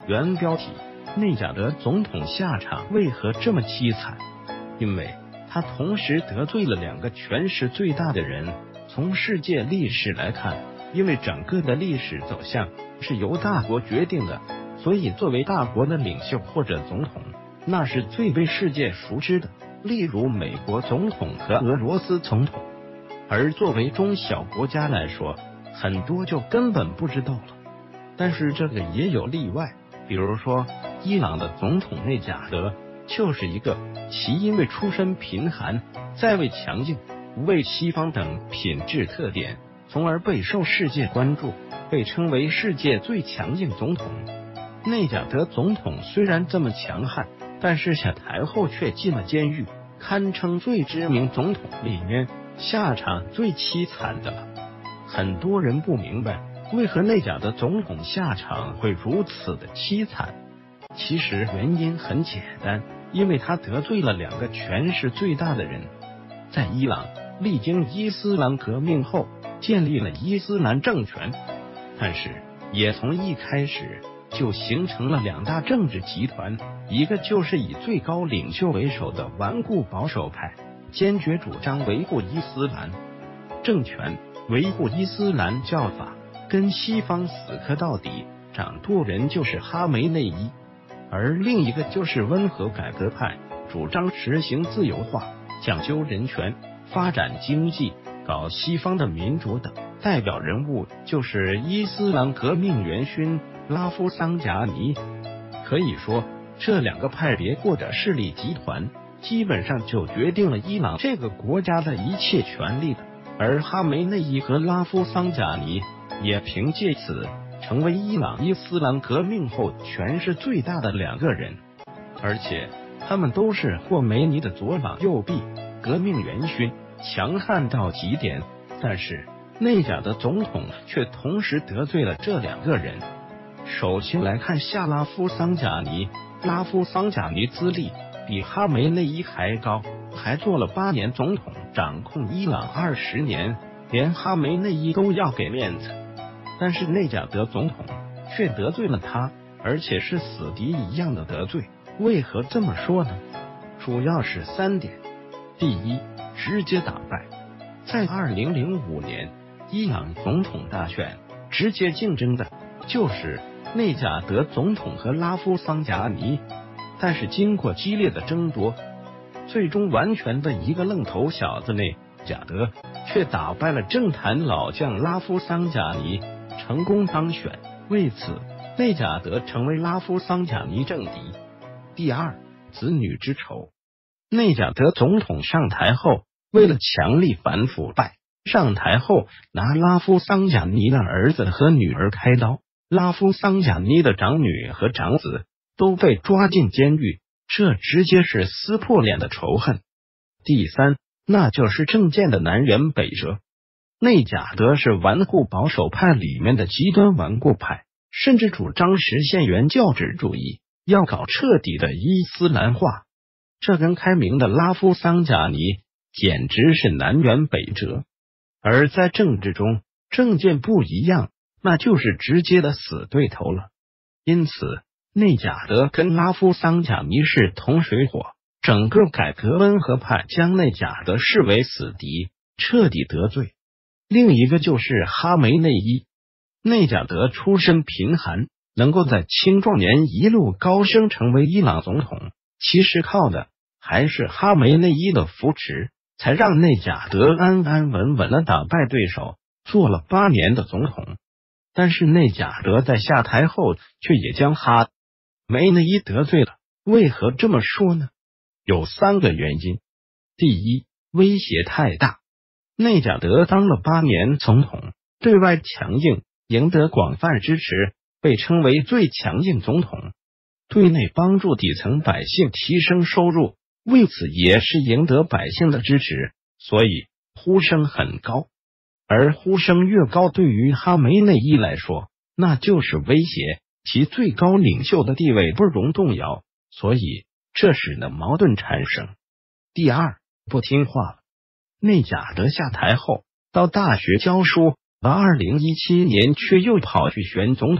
原标题：内贾德总统下场为何这么凄惨？因为他同时得罪了两个权势最大的人。从世界历史来看，因为整个的历史走向是由大国决定的，所以作为大国的领袖或者总统，那是最被世界熟知的，例如美国总统和俄罗斯总统。而作为中小国家来说，很多就根本不知道了。但是这个也有例外，比如说伊朗的总统内贾德就是一个，其因为出身贫寒，在位强劲，无畏西方等品质特点，从而备受世界关注，被称为世界最强劲总统。内贾德总统虽然这么强悍，但是下台后却进了监狱，堪称最知名总统里面下场最凄惨的了。很多人不明白为何内贾德总统下场会如此的凄惨，其实原因很简单，因为他得罪了两个权势最大的人。在伊朗历经伊斯兰革命后，建立了伊斯兰政权，但是也从一开始就形成了两大政治集团，一个就是以最高领袖为首的顽固保守派，坚决主张维护伊斯兰政权，维护伊斯兰教法，跟西方死磕到底，掌舵人就是哈梅内伊。而另一个就是温和改革派，主张实行自由化，讲究人权，发展经济，搞西方的民主等。代表人物就是伊斯兰革命元勋拉夫桑贾尼。可以说这两个派别或者势力集团基本上就决定了伊朗这个国家的一切权利的，而哈梅内伊和拉夫桑贾尼也凭借此成为伊朗伊斯兰革命后权势最大的两个人，而且他们都是霍梅尼的左膀右臂，革命元勋，强悍到极点。但是内贾德总统却同时得罪了这两个人。首先来看夏拉夫桑贾尼，拉夫桑贾尼资历比哈梅内伊还高，还做了8年总统，掌控伊朗20年，连哈梅内伊都要给面子。但是内贾德总统却得罪了他，而且是死敌一样的得罪。为何这么说呢？主要是3点。第一，直接打败。在2005年伊朗总统大选，直接竞争的就是内贾德总统和拉夫桑贾尼，但是经过激烈的争夺，最终完全的一个愣头小子内贾德却打败了政坛老将拉夫桑贾尼，成功当选。为此内贾德成为拉夫桑贾尼政敌。第二，子女之仇。内贾德总统上台后，为了强力反腐败，上台后拿拉夫桑贾尼的儿子和女儿开刀，拉夫桑贾尼的长女和长子都被抓进监狱，这直接是撕破脸的仇恨。第三，那就是政见的南辕北辙。内贾德是顽固保守派里面的极端顽固派，甚至主张实现原教旨主义，要搞彻底的伊斯兰化。这跟开明的拉夫桑贾尼简直是南辕北辙。而在政治中，政见不一样，那就是直接的死对头了。因此内贾德跟拉夫桑贾尼是同水火，整个改革温和派将内贾德视为死敌，彻底得罪。另一个就是哈梅内伊。内贾德出身贫寒，能够在青壮年一路高升成为伊朗总统，其实靠的还是哈梅内伊的扶持，才让内贾德安安稳稳的打败对手，做了8年的总统。但是内贾德在下台后却也将哈梅内伊得罪了。为何这么说呢？有3个原因。第一，威胁太大。内贾德当了8年总统，对外强硬，赢得广泛支持，被称为最强劲总统。对内帮助底层百姓提升收入，为此也是赢得百姓的支持，所以呼声很高。而呼声越高，对于哈梅内伊来说，那就是威胁，其最高领袖的地位不容动摇，所以这使得矛盾产生。第二，不听话了。内贾德下台后到大学教书，而2017年却又跑去选总统，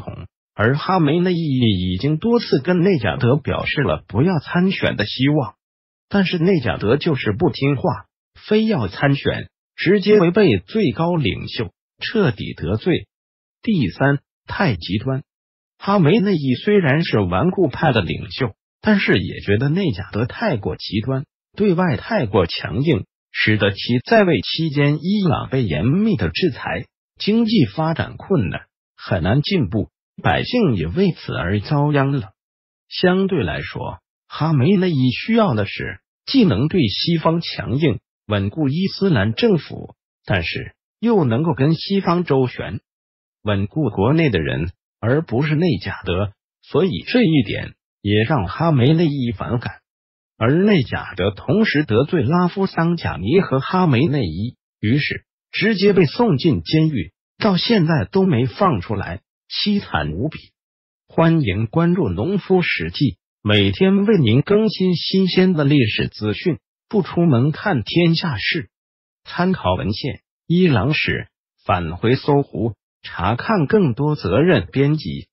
而哈梅内伊已经多次跟内贾德表示了不要参选的希望，但是内贾德就是不听话，非要参选，直接违背最高领袖，彻底得罪。第三，太极端。哈梅内伊虽然是顽固派的领袖，但是也觉得内贾德太过极端，对外太过强硬，使得其在位期间伊朗被严密的制裁，经济发展困难，很难进步，百姓也为此而遭殃了。相对来说，哈梅内伊需要的是既能对西方强硬，稳固伊斯兰政府，但是又能够跟西方周旋，稳固国内的人，而不是内贾德，所以这一点也让哈梅内伊反感。而内贾德同时得罪拉夫桑贾尼和哈梅内伊，于是直接被送进监狱，到现在都没放出来，凄惨无比。欢迎关注农夫史记，每天为您更新新鲜的历史资讯，不出门看天下事。参考文献：伊朗史，返回搜狐，查看更多责任编辑。